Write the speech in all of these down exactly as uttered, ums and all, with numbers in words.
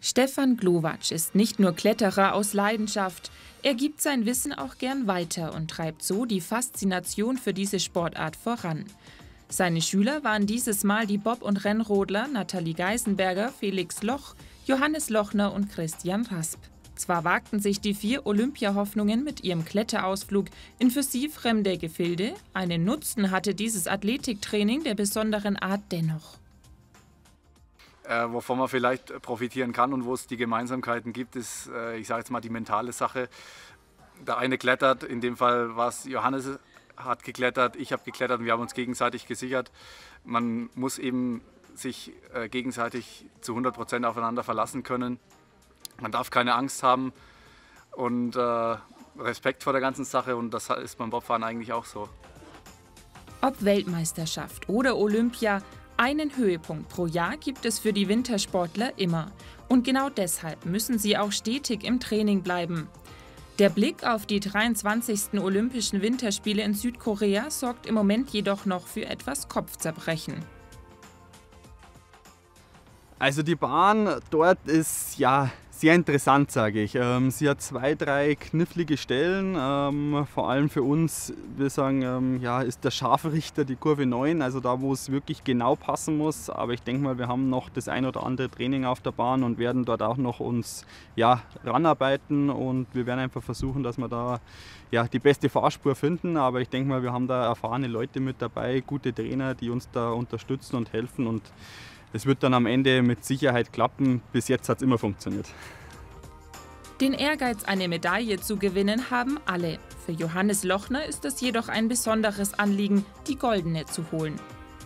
Stefan Glowacz ist nicht nur Kletterer aus Leidenschaft, er gibt sein Wissen auch gern weiter und treibt so die Faszination für diese Sportart voran. Seine Schüler waren dieses Mal die Bob- und Rennrodler Nathalie Geisenberger, Felix Loch, Johannes Lochner und Christian Rasp. Zwar wagten sich die vier Olympiahoffnungen mit ihrem Kletterausflug in für sie fremde Gefilde, einen Nutzen hatte dieses Athletiktraining der besonderen Art dennoch. Äh, wovon man vielleicht profitieren kann und wo es die Gemeinsamkeiten gibt, ist, äh, ich sage jetzt mal, die mentale Sache. Der eine klettert, in dem Fall war es Johannes, hat geklettert, ich habe geklettert und wir haben uns gegenseitig gesichert. Man muss eben sich äh, gegenseitig zu hundert Prozent aufeinander verlassen können. Man darf keine Angst haben und äh, Respekt vor der ganzen Sache, und das ist beim Bobfahren eigentlich auch so. Ob Weltmeisterschaft oder Olympia, einen Höhepunkt pro Jahr gibt es für die Wintersportler immer. Und genau deshalb müssen sie auch stetig im Training bleiben. Der Blick auf die dreiundzwanzigsten Olympischen Winterspiele in Südkorea sorgt im Moment jedoch noch für etwas Kopfzerbrechen. Also die Bahn dort ist ja sehr interessant, sage ich. Ähm, sie hat zwei, drei knifflige Stellen. Ähm, vor allem für uns, wir sagen, ähm, ja, ist der Scharfrichter die Kurve neun, also da, wo es wirklich genau passen muss. Aber ich denke mal, wir haben noch das ein oder andere Training auf der Bahn und werden dort auch noch uns ja, ranarbeiten. Und wir werden einfach versuchen, dass wir da ja, die beste Fahrspur finden. Aber ich denke mal, wir haben da erfahrene Leute mit dabei, gute Trainer, die uns da unterstützen und helfen. Und es wird dann am Ende mit Sicherheit klappen. Bis jetzt hat es immer funktioniert. Den Ehrgeiz, eine Medaille zu gewinnen, haben alle. Für Johannes Lochner ist es jedoch ein besonderes Anliegen, die goldene zu holen.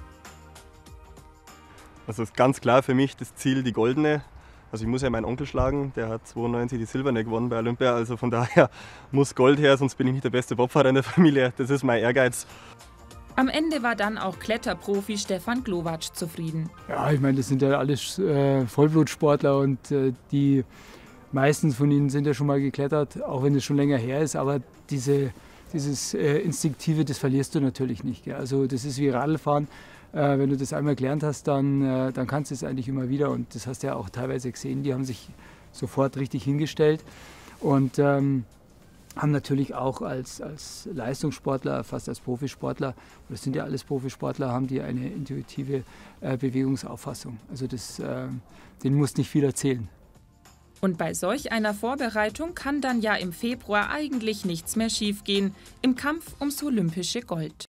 Also ist ganz klar für mich das Ziel, die goldene. Also ich muss ja meinen Onkel schlagen, der hat zweiundneunzig die silberne gewonnen bei Olympia. Also von daher muss Gold her, sonst bin ich nicht der beste Bobfahrer in der Familie. Das ist mein Ehrgeiz. Am Ende war dann auch Kletterprofi Stefan Glowacz zufrieden. Ja, ich meine, das sind ja alles äh, Vollblutsportler und äh, die meisten von ihnen sind ja schon mal geklettert, auch wenn es schon länger her ist. Aber diese, dieses äh, Instinktive, das verlierst du natürlich nicht. Gell? Also das ist wie Radlfahren. Äh, wenn du das einmal gelernt hast, dann, äh, dann kannst du es eigentlich immer wieder. Und das hast du ja auch teilweise gesehen. Die haben sich sofort richtig hingestellt. Und ähm, haben natürlich auch als, als Leistungssportler, fast als Profisportler, das sind ja alles Profisportler, haben die eine intuitive äh, Bewegungsauffassung. Also das, äh, denen muss nicht viel erzählen. Und bei solch einer Vorbereitung kann dann ja im Februar eigentlich nichts mehr schiefgehen, im Kampf ums olympische Gold.